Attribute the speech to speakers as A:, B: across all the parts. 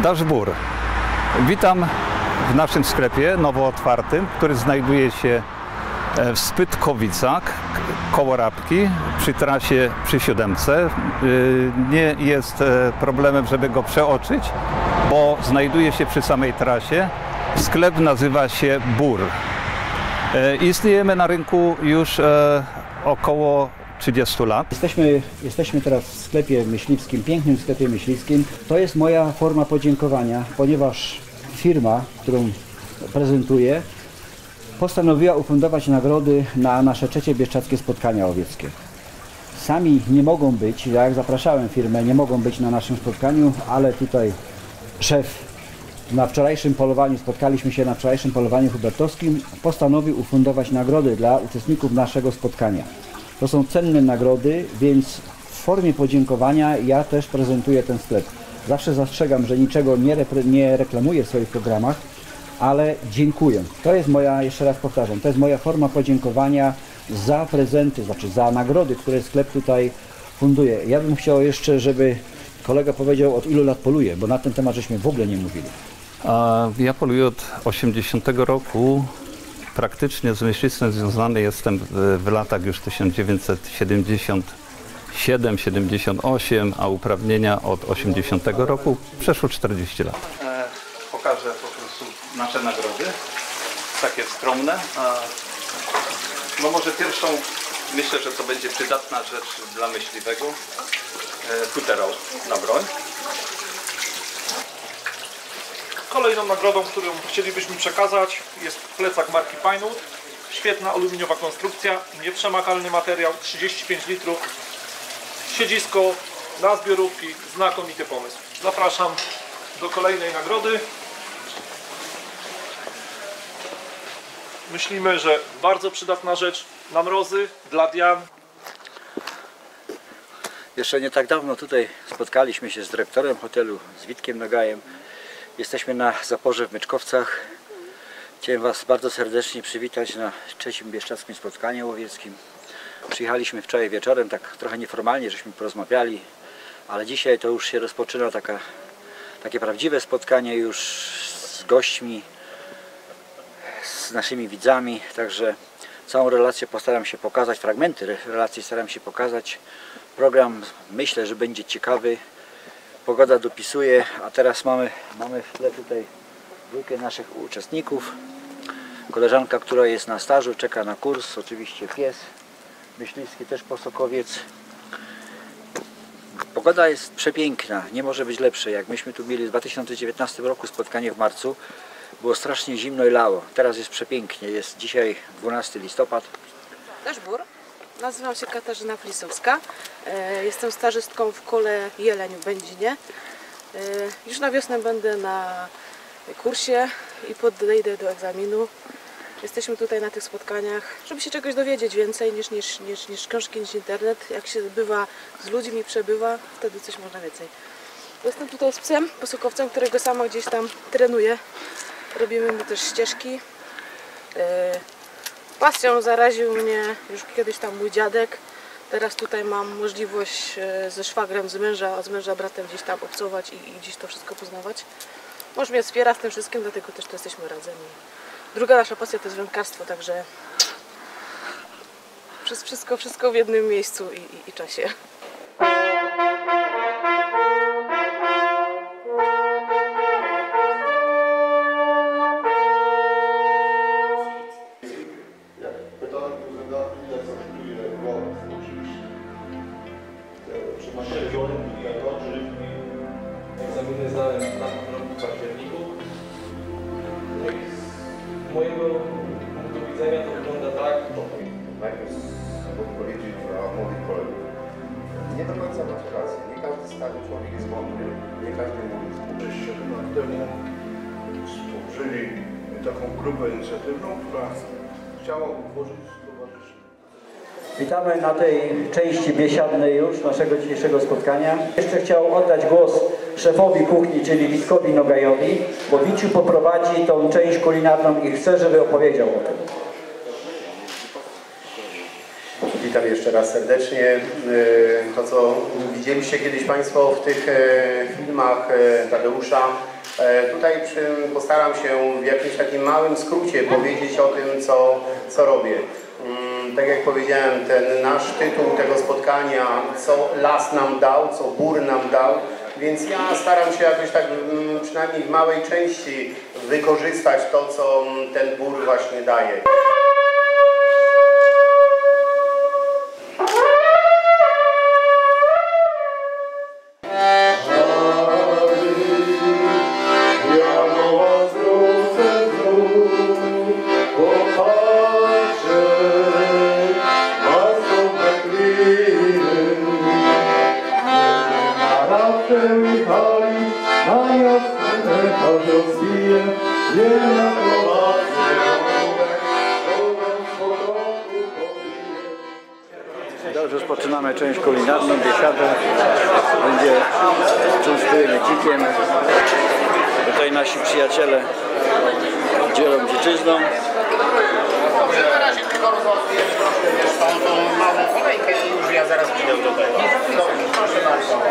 A: Dashbur. Witam w naszym sklepie nowo otwartym, który znajduje się w Spytkowicach, koło Rabki, przy trasie przy 7. Nie jest problemem, żeby go przeoczyć, bo znajduje się przy samej trasie. Sklep nazywa się Bur. Istniejemy na rynku już około 30 lat.
B: Jesteśmy teraz w sklepie myśliwskim, pięknym sklepie myśliwskim. To jest moja forma podziękowania, ponieważ firma, którą prezentuję, postanowiła ufundować nagrody na nasze trzecie bieszczadzkie spotkania łowieckie. Sami nie mogą być, jak zapraszałem firmę, nie mogą być na naszym spotkaniu, ale tutaj szef na wczorajszym polowaniu, spotkaliśmy się na wczorajszym polowaniu hubertowskim, postanowił ufundować nagrody dla uczestników naszego spotkania. To są cenne nagrody, więc w formie podziękowania ja też prezentuję ten sklep. Zawsze zastrzegam, że niczego nie reklamuję w swoich programach, ale dziękuję. To jest moja, jeszcze raz powtarzam, to jest moja forma podziękowania za prezenty, znaczy za nagrody, które sklep tutaj funduje. Ja bym chciał jeszcze, żeby kolega powiedział, od ilu lat poluje, bo na ten temat żeśmy w ogóle nie mówili.
A: Ja poluję od 80 roku. Praktycznie z myślistwem związany jestem w latach już 1977-78, a uprawnienia od 80 roku, przeszło 40 lat. Pokażę po prostu nasze nagrody, takie skromne. No może pierwszą, myślę, że to będzie przydatna rzecz dla myśliwego, futerał na broń.
C: Kolejną nagrodą, którą chcielibyśmy przekazać, jest plecak marki Pinewood. Świetna aluminiowa konstrukcja, nieprzemakalny materiał, 35 litrów, siedzisko na zbiorówki, znakomity pomysł. Zapraszam do kolejnej nagrody. Myślimy, że bardzo przydatna rzecz na mrozy, dla Dian.
B: Jeszcze nie tak dawno tutaj spotkaliśmy się z dyrektorem hotelu, z Witkiem Nagajem. Jesteśmy na zaporze w Myczkowcach. Chciałem Was bardzo serdecznie przywitać na trzecim bieszczadzkim spotkaniu łowieckim. Przyjechaliśmy wczoraj wieczorem, tak trochę nieformalnie, żeśmy porozmawiali, ale dzisiaj to już się rozpoczyna takie prawdziwe spotkanie już z gośćmi, z naszymi widzami, także całą relację postaram się pokazać, fragmenty relacji staram się pokazać. Program myślę, że będzie ciekawy. Pogoda dopisuje, a teraz mamy w tle tutaj dwójkę naszych uczestników. Koleżanka, która jest na stażu, czeka na kurs, oczywiście pies myśliwski, też posokowiec. Pogoda jest przepiękna, nie może być lepsze. Jak myśmy tu mieli w 2019 roku spotkanie w marcu, było strasznie zimno i lało. Teraz jest przepięknie, jest dzisiaj 12 listopad.
D: Dashbur. Nazywam się Katarzyna Flisowska. Jestem stażystką w Kole Jeleń w Będzinie. Już na wiosnę będę na kursie i podejdę do egzaminu. Jesteśmy tutaj na tych spotkaniach, żeby się czegoś dowiedzieć więcej niż książki, niż internet. Jak się bywa z ludźmi, przebywa, wtedy coś można więcej. Jestem tutaj z psem, posokowcem, którego sama gdzieś tam trenuję. Robimy mu też ścieżki. Pasją zaraził mnie już kiedyś tam mój dziadek. Teraz tutaj mam możliwość ze szwagrem z męża bratem gdzieś tam obcować i gdzieś to wszystko poznawać. Mąż mnie wspiera w tym wszystkim, dlatego też tu jesteśmy razem. Druga nasza pasja to jest wędkarstwo, także wszystko w jednym miejscu i czasie.
C: Egzaminy zdałem w październiku. No i z mojego punktu widzenia to wygląda tak.
E: Najpierw mógł powiedzieć o młodych kolegów. Nie do końca masz rację. Nie każdy stary człowiek jest mądry. Nie każdy mówi.
F: Żeście lat temu stworzyli taką grupę inicjatywną, która chciała utworzyć stowarzyszenie.
B: Witamy na tej części biesiadnej już naszego dzisiejszego spotkania. Jeszcze chciał oddać głos szefowi kuchni, czyli Witkowi Nogajowi, bo Wiciu poprowadzi tą część kulinarną i chce, żeby opowiedział o tym.
E: Witam jeszcze raz serdecznie. To, co widzieliście kiedyś Państwo w tych filmach Tadeusza, Tutaj postaram się w jakimś takim małym skrócie powiedzieć o tym, co robię. Tak jak powiedziałem, ten nasz tytuł tego spotkania, co las nam dał, co bór nam dał, więc ja staram się jakoś tak przynajmniej w małej części wykorzystać to, co ten bór właśnie daje.
B: Dobrze, rozpoczynamy część kulinarną, biesiadę. Będzie częstujemy dzikiem. Tutaj nasi przyjaciele dzielą dziczyzną.
E: Na razie tylko rozładuję tą małą kolejkę i już ja zaraz przyjdę do tego. Proszę bardzo.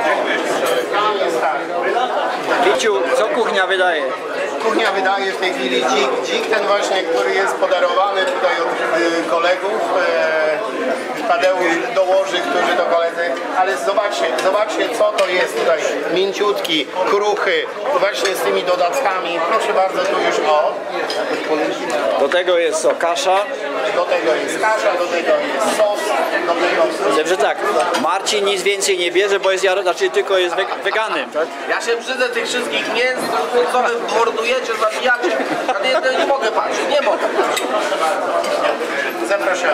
B: Wiciu, co kuchnia wydaje?
E: Kuchnia wydaje w tej chwili dzik ten właśnie, który jest podarowany tutaj od kolegów. Tadeusz dołoży, którzy to koledzy, ale zobaczcie co to jest tutaj, mięciutki, kruchy, właśnie z tymi dodatkami. Proszę bardzo, tu już
B: Do tego jest kasza.
E: do tego jest kasza, do tego jest sos, do tego...
B: Dobrze, tak, Marcin nic więcej nie bierze, bo jest tylko jest weganem, tak?
G: Ja się brzydzę tych wszystkich mięs, co wy mordujecie, zabijacie. Ja nie mogę patrzeć, nie mogę.
E: Zapraszamy.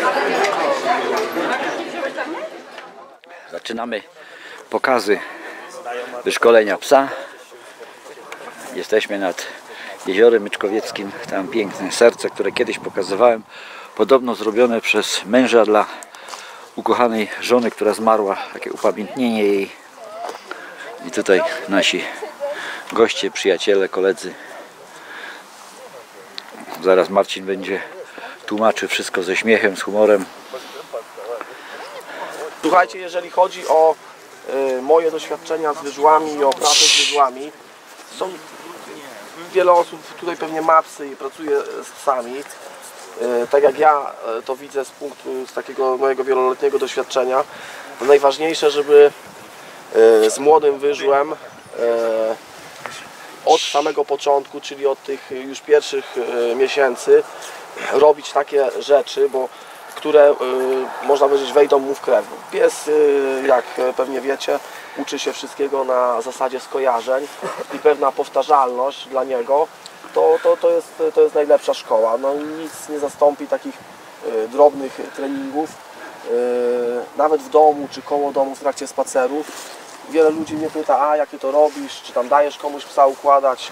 B: Zaczynamy pokazy wyszkolenia psa. Jesteśmy nad jeziorem Myczkowieckim. Tam piękne serce, które kiedyś pokazywałem. Podobno zrobione przez męża dla ukochanej żony, która zmarła. Takie upamiętnienie jej. I tutaj nasi goście, przyjaciele, koledzy. Zaraz Marcin będzie tłumaczył wszystko ze śmiechem, z humorem.
G: Słuchajcie, jeżeli chodzi o moje doświadczenia z wyżłami i o pracę z wyżłami, wiele osób tutaj pewnie ma psy i pracuje z psami. Tak jak ja to widzę z takiego mojego wieloletniego doświadczenia, to najważniejsze, żeby z młodym wyżłem od samego początku, czyli od tych już pierwszych miesięcy, robić takie rzeczy, które można powiedzieć wejdą mu w krew. Pies, jak pewnie wiecie, uczy się wszystkiego na zasadzie skojarzeń i pewna powtarzalność dla niego to jest najlepsza szkoła. No, nic nie zastąpi takich drobnych treningów, nawet w domu czy koło domu w trakcie spacerów. Wiele ludzi mnie pyta, a jakie to robisz, czy tam dajesz komuś psa układać.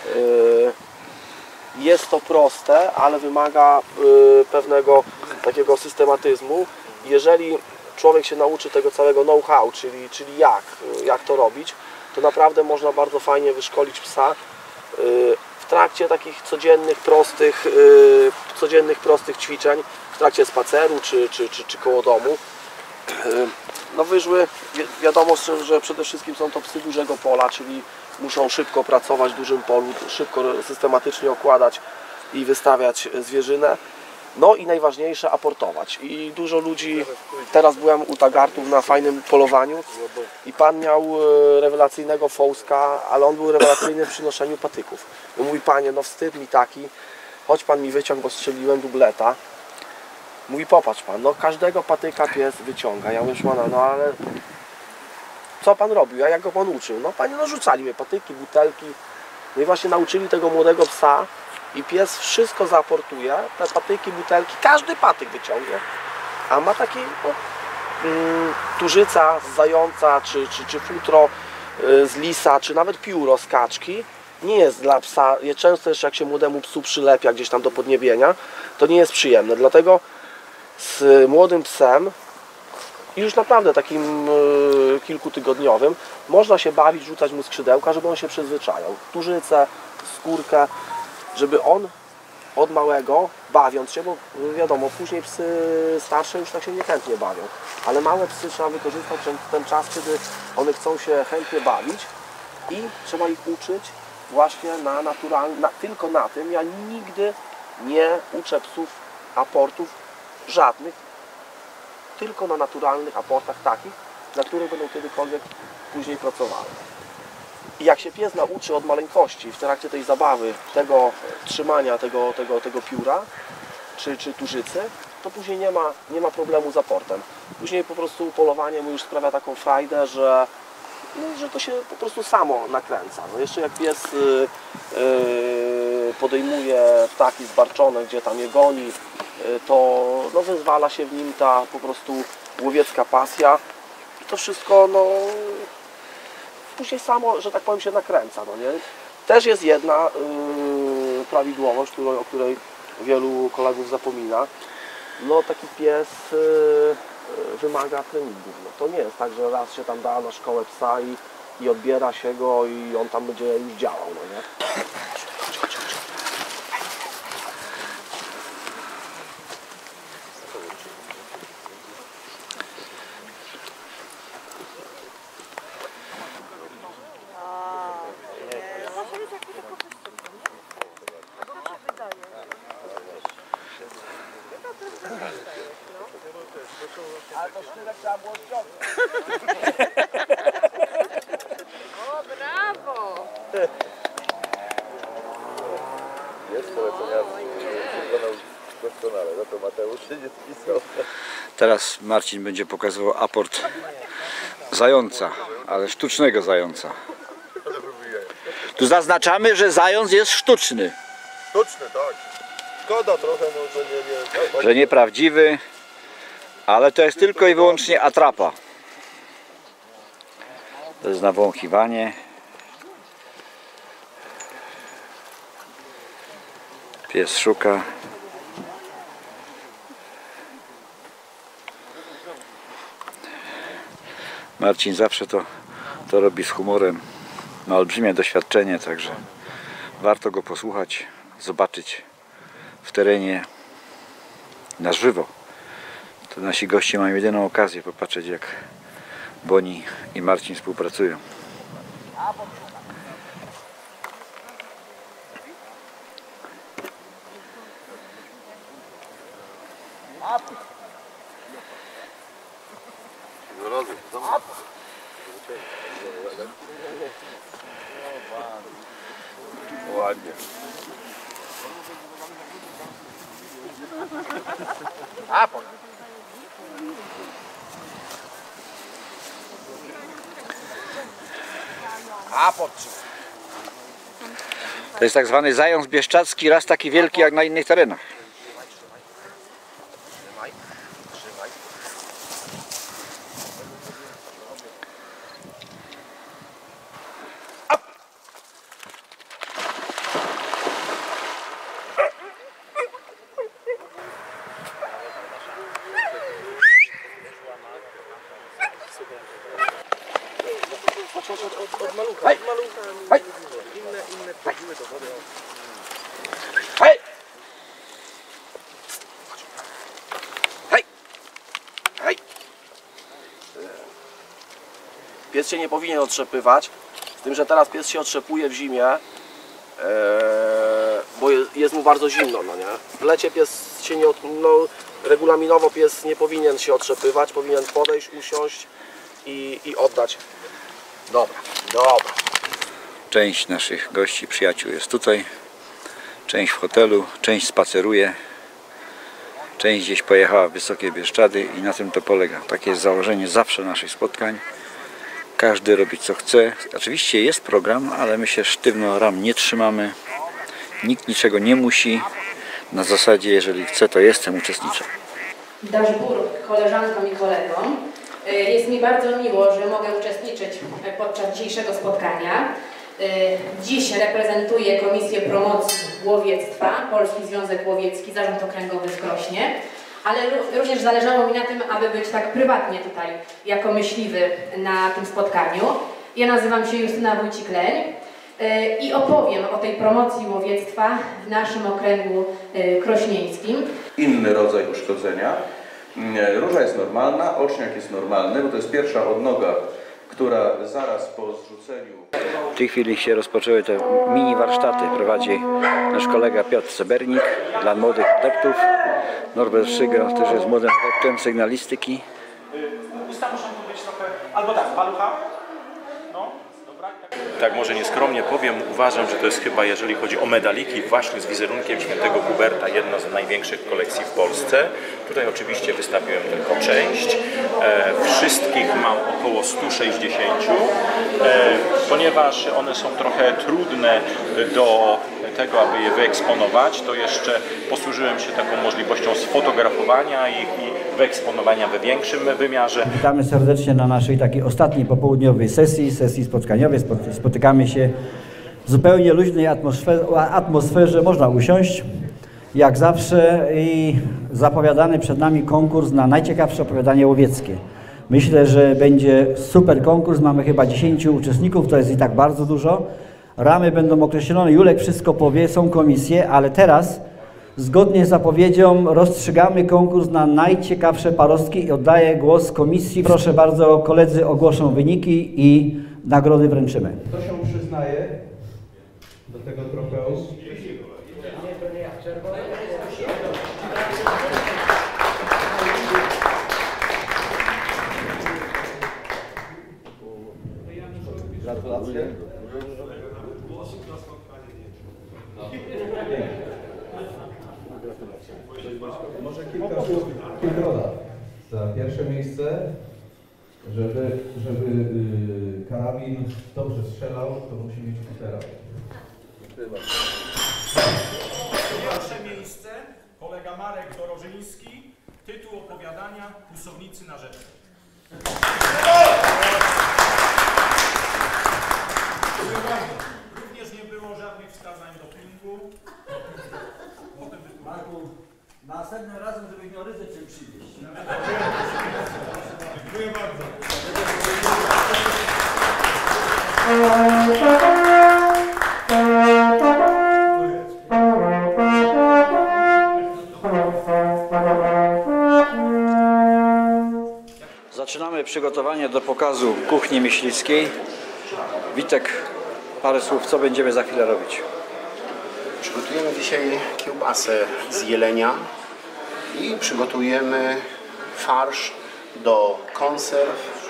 G: Jest to proste, ale wymaga pewnego takiego systematyzmu. Jeżeli człowiek się nauczy tego całego know-how, czyli jak to robić, to naprawdę można bardzo fajnie wyszkolić psa w trakcie takich codziennych, prostych ćwiczeń, w trakcie spaceru czy koło domu. No wyżły, wiadomo, że przede wszystkim są to psy dużego pola, czyli muszą szybko pracować w dużym polu, szybko, systematycznie okładać i wystawiać zwierzynę. No i najważniejsze, aportować. I dużo ludzi, teraz byłem u Tagartów na fajnym polowaniu i pan miał rewelacyjnego fouska, ale on był rewelacyjny w przynoszeniu patyków. I mówi, panie, no wstyd mi taki, chodź pan mi wyciąg, bo strzeliłem dubleta. Mówi, popatrz pan, no każdego patyka pies wyciąga. Ja mówię, szmana, no ale co pan robił, a jak go pan uczył? No panie, no rzucali mnie patyki, butelki. No i właśnie nauczyli tego młodego psa i pies wszystko zaaportuje, te patyki, butelki, każdy patyk wyciągnie. A ma taki tużyca z zająca, czy futro z lisa, czy nawet pióro z kaczki. Nie jest dla psa, często jeszcze jak się młodemu psu przylepia gdzieś tam do podniebienia, to nie jest przyjemne. Dlatego z młodym psem, już naprawdę takim kilkutygodniowym, można się bawić, rzucać mu skrzydełka, żeby on się przyzwyczajał. Tużycę, skórkę, żeby on od małego, bawiąc się, bo wiadomo, później psy starsze już tak się niechętnie bawią, ale małe psy trzeba wykorzystać ten czas, kiedy one chcą się chętnie bawić i trzeba ich uczyć właśnie na naturalnym, tylko na tym. Ja nigdy nie uczę psów aportów żadnych, tylko na naturalnych aportach takich, na których będą kiedykolwiek później pracowały. I jak się pies nauczy od maleńkości w trakcie tej zabawy, tego trzymania tego pióra czy tużycy, to później nie ma problemu z aportem. Później po prostu polowanie mu już sprawia taką frajdę, że to się po prostu samo nakręca. No jeszcze jak pies podejmuje ptaki zbarczone, gdzie tam je goni, to no, wyzwala się w nim ta po prostu łowiecka pasja i to wszystko no, później samo, że tak powiem, się nakręca. No nie? Też jest jedna prawidłowość, o której wielu kolegów zapomina. No taki pies wymaga treningu. No, to nie jest tak, że raz się tam da na szkołę psa i odbiera się go i on tam będzie już działał. No nie?
H: Ale to sztylet trzeba było ściągnąć.
D: O, brawo!
I: Jest polecenia, wykonał doskonale, no to Mateusz się nie spisał.
J: Teraz Marcin będzie pokazywał aport zająca, ale sztucznego zająca. Tu zaznaczamy, że zając jest sztuczny.
I: Sztuczny, tak. Szkoda trochę, no, że nie.
J: Że nieprawdziwy, ale to jest tylko i wyłącznie atrapa. To jest nawąchiwanie. Pies szuka. Marcin zawsze to robi z humorem. Ma olbrzymie doświadczenie, także warto go posłuchać, zobaczyć w terenie na żywo. To nasi goście mają jedyną okazję popatrzeć, jak Boni i Marcin współpracują.
I: Ładnie.
J: To jest tak zwany zając bieszczadzki, raz taki wielki jak na innych terenach.
G: Od malucha. Inne wchodzimy do wody.
J: Hej! Hej! Hej!
G: Pies się nie powinien otrzepywać, z tym, że teraz pies się otrzepuje w zimie, bo jest mu bardzo zimno, no nie? W lecie pies się nie, regulaminowo pies nie powinien się otrzepywać, powinien podejść, usiąść i oddać. Dobra.
J: Część naszych gości, przyjaciół jest tutaj, część w hotelu, część spaceruje, część gdzieś pojechała w Wysokie Bieszczady i na tym to polega. Takie jest założenie zawsze naszych spotkań. Każdy robi co chce. Oczywiście jest program, ale my się sztywno ram nie trzymamy. Nikt niczego nie musi. Na zasadzie, jeżeli chce, to jestem, uczestniczę.
K: Daszbur, koleżankom i kolegom. Jest mi bardzo miło, że mogę uczestniczyć podczas dzisiejszego spotkania. Dziś reprezentuję Komisję Promocji Łowiectwa, Polski Związek Łowiecki, Zarząd Okręgowy w Krośnie, ale również zależało mi na tym, aby być tak prywatnie tutaj jako myśliwy na tym spotkaniu. Ja nazywam się Justyna Wójcik-Leń i opowiem o tej promocji łowiectwa w naszym okręgu krośnieńskim.
L: Inny rodzaj uszkodzenia. Róża jest normalna, oczniak jest normalny, bo to jest pierwsza odnoga która zaraz po zrzuceniu...
J: W tej chwili się rozpoczęły te mini warsztaty. Prowadzi nasz kolega Piotr Cebernik dla młodych adeptów. Norbert Szyga też jest młodym adeptem sygnalistyki.
C: Usta muszą być trochę... Albo tak, palucha. No, dobra.
M: Tak może nieskromnie powiem, uważam, że to jest chyba, jeżeli chodzi o medaliki, właśnie z wizerunkiem świętego Huberta, jedna z największych kolekcji w Polsce. Tutaj oczywiście wystawiłem tylko część. Wszystkich mam około 160, ponieważ one są trochę trudne do tego, aby je wyeksponować, to jeszcze posłużyłem się taką możliwością sfotografowania ich i wyeksponowania we większym wymiarze.
B: Witamy serdecznie na naszej takiej ostatniej popołudniowej sesji spotkaniowej. Spotykamy się w zupełnie luźnej atmosferze. Można usiąść, jak zawsze, i zapowiadany przed nami konkurs na najciekawsze opowiadanie łowieckie. Myślę, że będzie super konkurs. Mamy chyba 10 uczestników, to jest i tak bardzo dużo. Ramy będą określone, Julek wszystko powie, są komisje, ale teraz zgodnie z zapowiedzią rozstrzygamy konkurs na najciekawsze parostki i oddaję głos komisji. Proszę bardzo, koledzy ogłoszą wyniki i nagrody wręczymy.
L: Kto się przyznaje do tego trofeum? Gratulacje. Może kilka słów za pierwsze miejsce, żeby karabin dobrze strzelał, to musi mieć futera.
C: Pierwsze miejsce, kolega Marek Dorożyński, tytuł opowiadania Kłusownicy na rzece. Również nie było żadnych wskazań dopingu.
B: Marku, następnym razem, żebyś miał ryzę czym przywieźć.
C: Dziękuję bardzo.
J: Zaczynamy przygotowanie do pokazu kuchni myśliwskiej. Witek, parę słów, co będziemy za chwilę robić?
E: Przygotujemy dzisiaj kiełbasę z jelenia i przygotujemy farsz do konserw,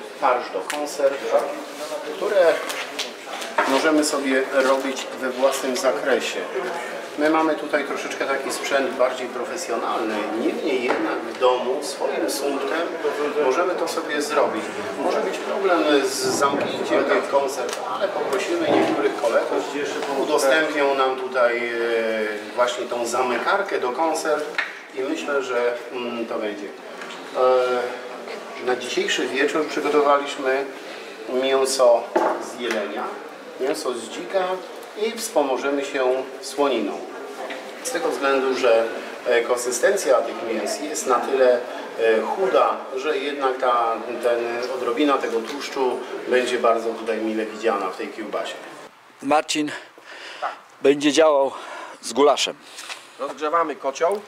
E: które możemy sobie robić we własnym zakresie. My mamy tutaj troszeczkę taki sprzęt bardziej profesjonalny, niemniej jednak w domu swoim sumptem możemy to sobie zrobić. Może być problem z zamknięciem tych konserw, ale poprosimy niektórych kolegów, udostępnią nam tutaj właśnie tą zamykarkę do konserw i myślę, że to będzie. Na dzisiejszy wieczór przygotowaliśmy mięso z jelenia, mięso z dzika i wspomożemy się słoniną. Z tego względu, że konsystencja tych mięs jest na tyle chuda, że jednak odrobina tego tłuszczu będzie bardzo tutaj mile widziana w tej kiełbasie.
J: Marcin będzie działał z gulaszem.
G: Rozgrzewamy kocioł.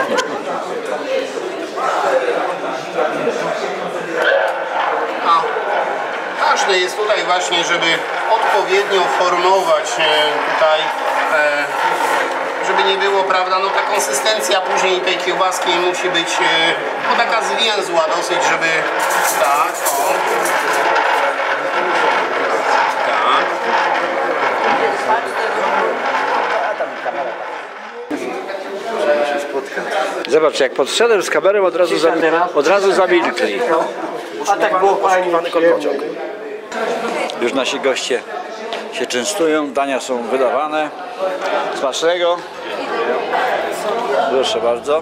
E: Ważne jest tutaj właśnie, żeby odpowiednio formować tutaj, żeby nie było, prawda, no ta konsystencja później tej kiełbaski musi być no taka zwięzła dosyć, żeby tak, o. Tak.
J: Zobacz, jak podszedłem z kamerą, od razu zamilkli.
G: A tak było poszukiwany kociok.
J: Już nasi goście się częstują, dania są wydawane. Smacznego. Proszę bardzo.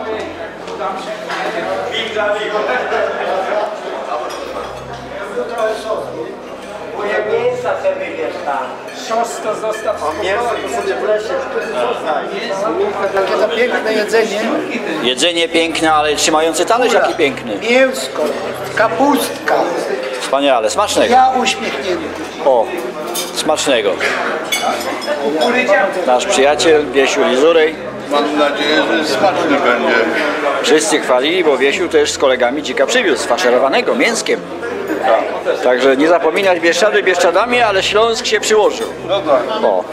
H: Moje mięsa te wybierz tam. Siostrzo zostaw w mięso to sobie w lesie. Takie za piękne jedzenie.
J: Jedzenie piękne, ale trzymający talerz jaki piękny.
H: Mięsko, kapustka.
J: Wspaniale, smacznego.
H: Ja uśmiechnięty.
J: O, smacznego. Nasz przyjaciel Wiesiu Lizurej.
F: Mam nadzieję, że smaczny będzie.
J: Wszyscy chwalili, bo Wiesiu też z kolegami dzika przywiózł, faszerowanego mięskiem. Także nie zapominać Bieszczady Bieszczadami, ale Śląsk się przyłożył. O.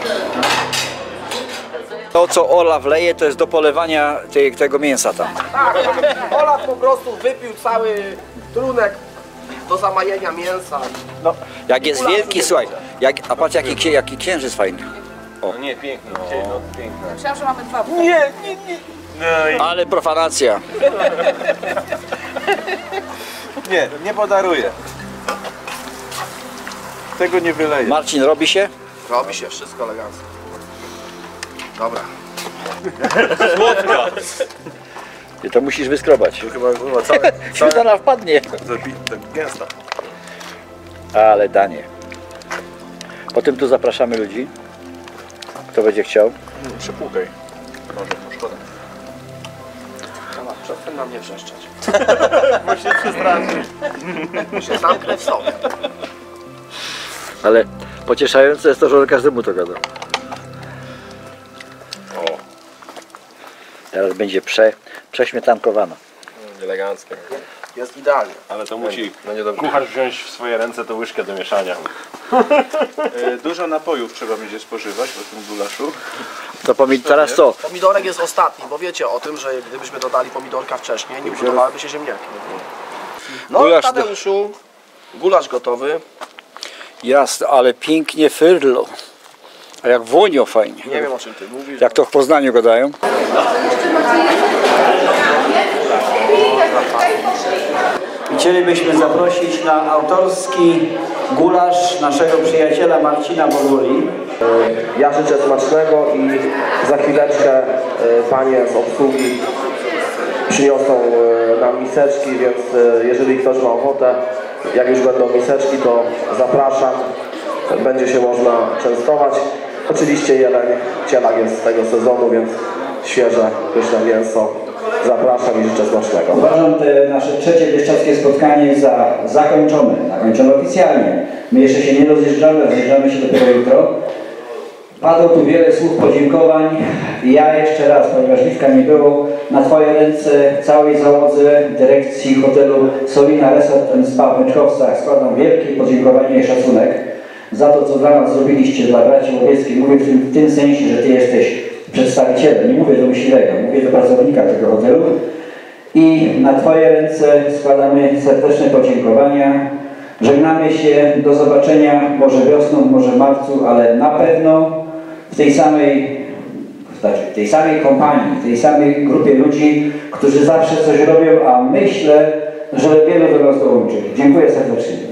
J: To co Olaf leje, to jest do polewania tego mięsa tam.
G: Tak, Olaf po prostu wypił cały trunek do zamajenia mięsa.
J: No, jak jest wielki, słuchaj, a patrz jaki księżyc fajny. O.
I: No nie, piękny, no piękny.
D: Myślałam, że mamy dwa.
G: Nie.
J: Ale profanacja.
I: Nie podaruję. Tego nie wyleję.
J: Marcin, robi się?
G: Robi się wszystko elegancko. Dobra.
I: Słodka.
J: Ty to musisz wyskrobać.
I: Chyba całe...
J: Śmietana wpadnie.
I: Gęsta.
J: Ale danie. Potem tu zapraszamy ludzi. Kto będzie chciał?
I: Przepłukaj. Może, szkoda.
G: Przestań na mnie wrzeszczeć.
I: Bo się przestraszy.
G: Się zamknę w sobie.
J: Ale pocieszające jest to, że każdemu to gada.
I: O.
J: Teraz będzie prześmietankowana.
I: Elegancko.
G: Jest idealnie.
I: Ale to musi kucharz wziąć w swoje ręce tą łyżkę do mieszania. Dużo napojów trzeba będzie spożywać po tym gulaszu.
J: To teraz co?
G: Pomidorek jest ostatni, bo wiecie o tym, że gdybyśmy dodali pomidorka wcześniej, nie ugotowałyby się ziemniaki. No
J: Gulasz
G: Tadeuszu, gulasz gotowy.
J: Jasne, ale pięknie fyrlo. A jak włonio fajnie.
G: Nie wiem o czym ty mówisz.
J: Jak to w Poznaniu gadają?
B: Chcielibyśmy zaprosić na autorski gulasz naszego przyjaciela Marcina Boguli.
G: Ja życzę smacznego i za chwileczkę panie z obsługi przyniosą nam miseczki, więc jeżeli ktoś ma ochotę, jak już będą miseczki, to zapraszam. Będzie się można częstować. Oczywiście jeleń, cielak jest z tego sezonu, więc świeże, pyszne mięso. Zapraszam i życzę smacznego.
B: Uważam te nasze trzecie bieszczadzkie spotkanie za zakończone oficjalnie. My jeszcze się nie rozjeżdżamy się dopiero jutro. Padło tu wiele słów podziękowań. Ja jeszcze raz, ponieważ Liwka nie było, na Twoje ręce, całej załodze dyrekcji hotelu Solina Resort & Spa w Myczkowcach składam wielkie podziękowanie i szacunek za to, co dla nas zrobiliście, dla braci łowieckich. Mówię w tym sensie, że Ty jesteś przedstawicielem, nie mówię do myśliwego, mówię do pracownika tego hotelu. I na Twoje ręce składamy serdeczne podziękowania. Żegnamy się, do zobaczenia, może wiosną, może w marcu, ale na pewno w tej samej kompanii, w tej samej grupie ludzi, którzy zawsze coś robią, a myślę, że wielu do nas dołączy. Dziękuję serdecznie.